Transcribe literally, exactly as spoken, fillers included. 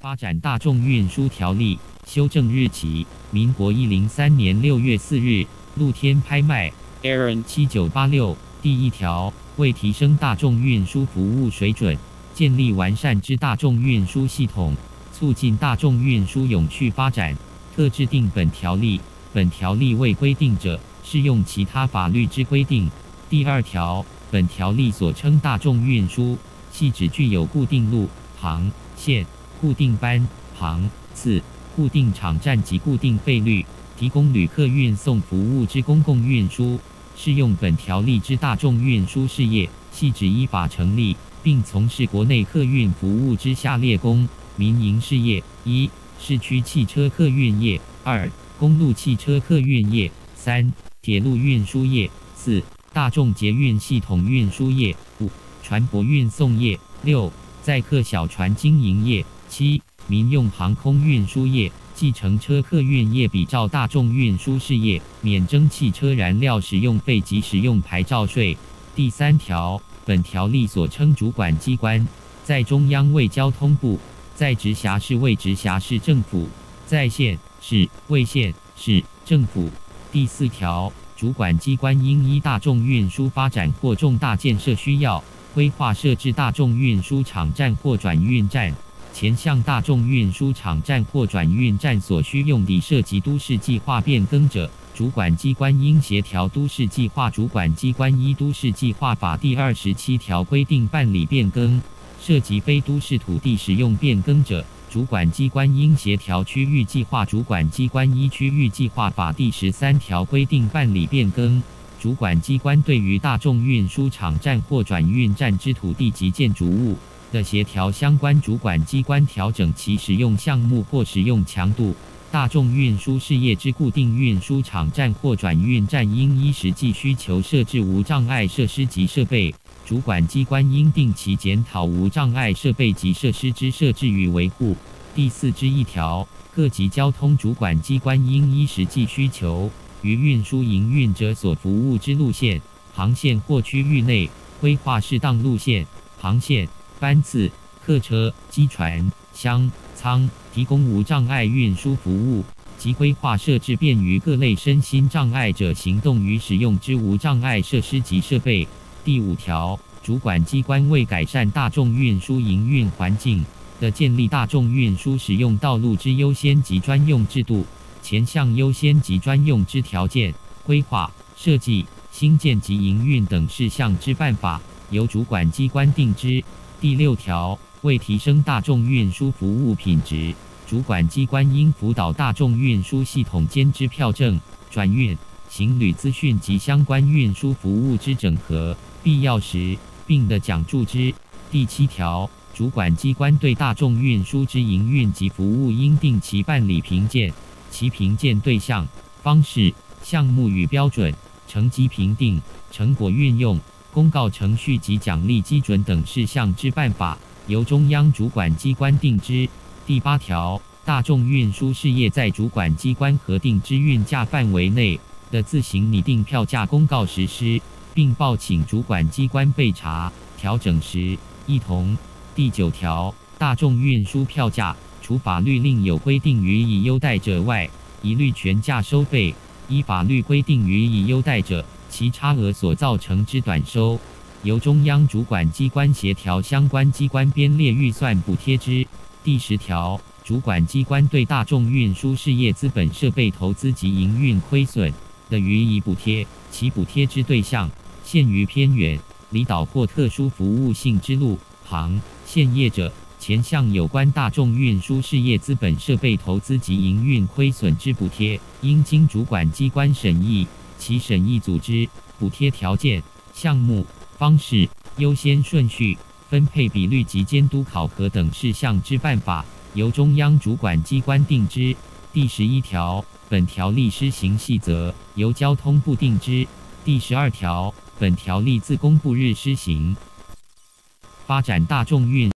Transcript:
发展大众运输条例修正日期：民国一零三年六月四日，露天拍卖。Aaron 七九八六第一条，为提升大众运输服务水准，建立完善之大众运输系统，促进大众运输永续发展，特制定本条例。本条例未规定者，适用其他法律之规定。第二条，本条例所称大众运输，系指具有固定路、航线、固定班、航次、固定场站及固定费率，提供旅客运送服务之公共运输。适用本条例之大众运输事业，系指依法成立并从事国内客运服务之下列公民营事业：一、市区汽车客运业；二、公路汽车客运业；三、铁路运输业；四、大众捷运系统运输业；五、船舶运送业；六、载客小船经营业；七、民用航空运输业。计程车客运业比照大众运输事业，免征汽车燃料使用费及使用牌照税。第三条，本条例所称主管机关，在中央为交通部，在直辖市为直辖市政府，在县市为县市政府。第四条，主管机关应依大众运输发展或重大建设需要，规划设置大众运输场站或转运站。前项大众运输场站或转运站所需用地涉及都市计划变更者，主管机关应协调都市计划主管机关依都市计划法第二十七条规定办理变更。涉及非都市土地使用变更者，主管机关应协调区域计划主管机关依区域计划法第十三条规定办理变更。主管机关对于大众运输场站或转运站之土地及建筑物的协调，相关主管机关调整其使用项目或使用强度。大众运输事业之固定运输场站或转运站应依实际需求设置无障碍设施及设备，主管机关应定期检讨无障碍设备及设施之设置与维护。第四之一条，各级交通主管机关应依实际需求，于运输营运者所服务之路线、航线或区域内，规划适当路线、航线、班次、客车、机船、箱舱，提供无障碍运输服务，及规划设置便于各类身心障碍者行动与使用之无障碍设施及设备。第五条，主管机关为改善大众运输营运环境的建立大众运输使用道路之优先及专用制度，前项优先及专用之条件、规划、设计、兴建及营运等事项之办法，由主管机关定之。第六条，为提升大众运输服务品质，主管机关应辅导大众运输系统间之票证、转运、行旅资讯及相关运输服务之整合，必要时并的奖助之。第七条，主管机关对大众运输之营运及服务应定期办理评鉴，其评鉴对象、方式、项目与标准、成绩评定、成果运用、公告程序及奖励基准等事项之办法，由中央主管机关定之。第八条，大众运输事业在主管机关核定之运价范围内的自行拟定票价公告实施，并报请主管机关备查、调整时一同。第九条，大众运输票价，除法律另有规定予以优待者外，一律全价收费。依法律规定予以优待者，其差额所造成之短收，由中央主管机关协调相关机关编列预算补贴之。第十条，主管机关对大众运输事业资本设备投资及营运亏损的予以补贴，其补贴之对象限于偏远、离岛或特殊服务性之路、航线业者。前项有关大众运输事业资本设备投资及营运亏损之补贴，应经主管机关审议，其审议组织、补贴条件、项目、方式、优先顺序、分配比率及监督考核等事项之办法，由中央主管机关定之。第十一条，本条例施行细则由交通部定之。第十二条，本条例自公布日施行。发展大众运